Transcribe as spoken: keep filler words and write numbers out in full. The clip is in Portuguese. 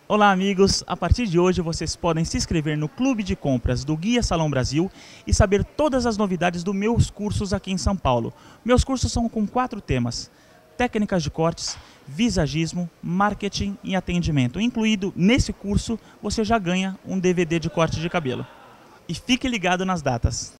Olá amigos, a partir de hoje vocês podem se inscrever no Clube de Compras do Guia Salão Brasil e saber todas as novidades dos meus cursos aqui em São Paulo. Meus cursos são com quatro temas: técnicas de cortes, visagismo, marketing e atendimento. Incluído nesse curso, você já ganha um D V D de corte de cabelo. E fique ligado nas datas.